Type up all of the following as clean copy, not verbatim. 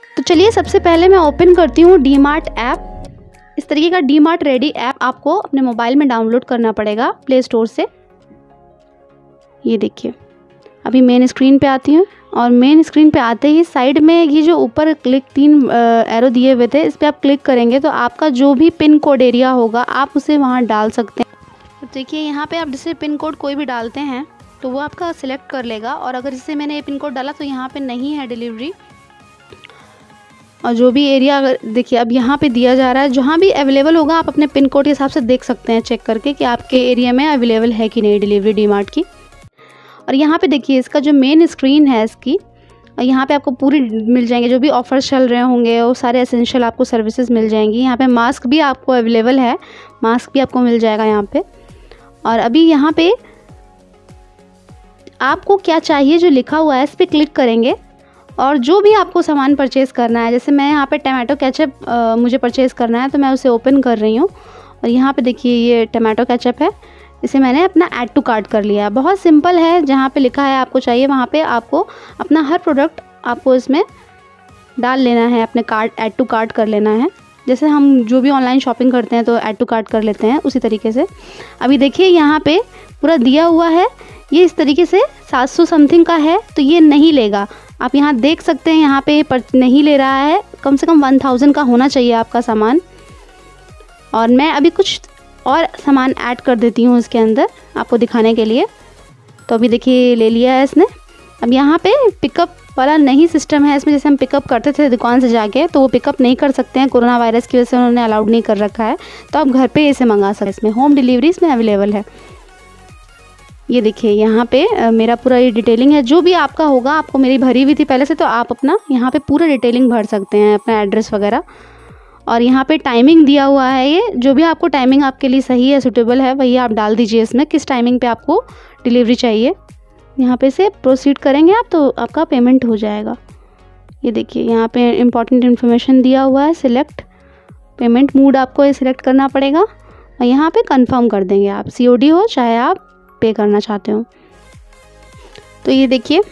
तो चलिए सबसे पहले मैं ओपन करती हूँ डीमार्ट ऐप। इस तरीके का डीमार्ट रेडी ऐप आपको अपने मोबाइल में डाउनलोड करना पड़ेगा प्ले स्टोर से। ये देखिए, अभी मेन स्क्रीन पे आती हूँ और मेन स्क्रीन पे आते ही साइड में ये जो ऊपर क्लिक 3 एरो दिए हुए थे, इस पर आप क्लिक करेंगे तो आपका जो भी पिन कोड एरिया होगा आप उसे वहाँ डाल सकते हैं। तो देखिए यहाँ पे आप जैसे पिन कोड कोई भी डालते हैं तो वो आपका सिलेक्ट कर लेगा। और अगर जैसे मैंने ये पिन कोड डाला तो यहाँ पे नहीं है डिलीवरी, और जो भी एरिया अगर देखिए अब यहाँ पे दिया जा रहा है, जहाँ भी अवेलेबल होगा आप अपने पिन कोड के हिसाब से देख सकते हैं चेक करके कि आपके एरिया में अवेलेबल है कि नहीं डिलीवरी डीमार्ट की। और यहाँ पे देखिए इसका जो मेन स्क्रीन है इसकी, यहाँ पे आपको पूरी मिल जाएंगे जो भी ऑफर्स चल रहे होंगे, वो सारे एसेंशियल आपको सर्विसेज मिल जाएंगी। यहाँ पे मास्क भी आपको अवेलेबल है, मास्क भी आपको मिल जाएगा यहाँ पे। और अभी यहाँ पे आपको क्या चाहिए जो लिखा हुआ है इस पर क्लिक करेंगे और जो भी आपको सामान परचेज़ करना है, जैसे मैं यहाँ पे टमाटो केचप मुझे परचेज़ करना है तो मैं उसे ओपन कर रही हूँ। और यहाँ पे देखिए ये टमाटो केचप है, इसे मैंने अपना ऐड टू कार्ट कर लिया है। बहुत सिंपल है, जहाँ पे लिखा है आपको चाहिए वहाँ पे आपको अपना हर प्रोडक्ट आपको इसमें डाल लेना है, अपने कार्ट ऐड टू कार्ट कर लेना है। जैसे हम जो भी ऑनलाइन शॉपिंग करते हैं तो ऐड टू कार्ट कर लेते हैं, उसी तरीके से। अभी देखिए यहाँ पे पूरा दिया हुआ है, ये इस तरीके से 700 समथिंग का है तो ये नहीं लेगा। आप यहाँ देख सकते हैं यहाँ पे नहीं ले रहा है, कम से कम 1000 का होना चाहिए आपका सामान। और मैं अभी कुछ और सामान ऐड कर देती हूँ इसके अंदर आपको दिखाने के लिए। तो अभी देखिए ले लिया है इसने। अब यहाँ पे पिकअप वाला नहीं सिस्टम है इसमें, जैसे हम पिकअप करते थे दुकान से जाके, तो वो पिकअप नहीं कर सकते हैं, कोरोना वायरस की वजह से उन्होंने अलाउड नहीं कर रखा है। तो आप घर पे इसे मंगा सकते हैं, इसमें होम डिलीवरी इसमें अवेलेबल है। ये देखिए यहाँ पे मेरा पूरा ये डिटेलिंग है, जो भी आपका होगा, आपको मेरी भरी हुई थी पहले से तो आप अपना यहाँ पे पूरा डिटेलिंग भर सकते हैं, अपना एड्रेस वगैरह। और यहाँ पे टाइमिंग दिया हुआ है, ये जो भी आपको टाइमिंग आपके लिए सही है, सूटेबल है, वही आप डाल दीजिए इसमें, किस टाइमिंग पे आपको डिलीवरी चाहिए। यहाँ पे से प्रोसीड करेंगे आप तो आपका पेमेंट हो जाएगा। ये देखिए यहाँ पे इम्पॉर्टेंट इन्फॉर्मेशन दिया हुआ है, सिलेक्ट पेमेंट मूड आपको ये सिलेक्ट करना पड़ेगा और यहाँ पे कंफर्म कर देंगे आप, COD हो चाहे आप पे करना चाहते हो। तो ये देखिए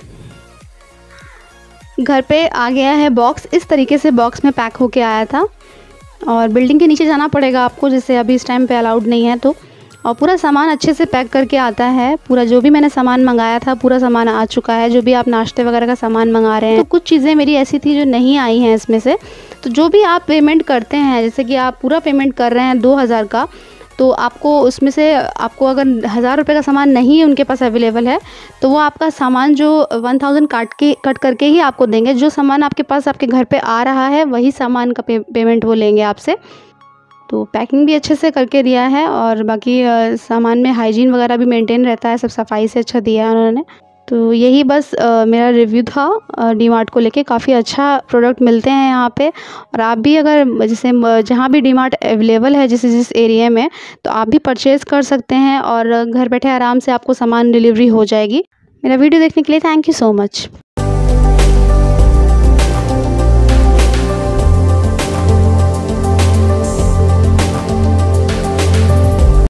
घर पे आ गया है बॉक्स, इस तरीके से बॉक्स में पैक होके आया था। और बिल्डिंग के नीचे जाना पड़ेगा आपको, जैसे अभी इस टाइम पे अलाउड नहीं है तो। और पूरा सामान अच्छे से पैक करके आता है, पूरा जो भी मैंने सामान मंगाया था पूरा सामान आ चुका है। जो भी आप नाश्ते वगैरह का सामान मंगा रहे हैं, तो कुछ चीज़ें मेरी ऐसी थी जो नहीं आई हैं इसमें से। तो जो भी आप पेमेंट करते हैं, जैसे कि आप पूरा पेमेंट कर रहे हैं 2000 का, तो आपको उसमें से आपको अगर 1000 रुपये का सामान नहीं उनके पास अवेलेबल है तो वो आपका सामान जो 1000 कट करके ही आपको देंगे। जो सामान आपके पास आपके घर पे आ रहा है वही सामान का पेमेंट वो लेंगे आपसे। तो पैकिंग भी अच्छे से करके दिया है और बाकी सामान में हाइजीन वगैरह भी मेंटेन रहता है, सब सफाई से अच्छा दिया है उन्होंने। तो यही बस मेरा रिव्यू था डीमार्ट को लेके। काफ़ी अच्छा प्रोडक्ट मिलते हैं यहाँ पे, और आप भी अगर जैसे जहाँ भी डीमार्ट अवेलेबल है जिस एरिया में, तो आप भी परचेज़ कर सकते हैं और घर बैठे आराम से आपको सामान डिलीवरी हो जाएगी। मेरा वीडियो देखने के लिए थैंक यू सो मच।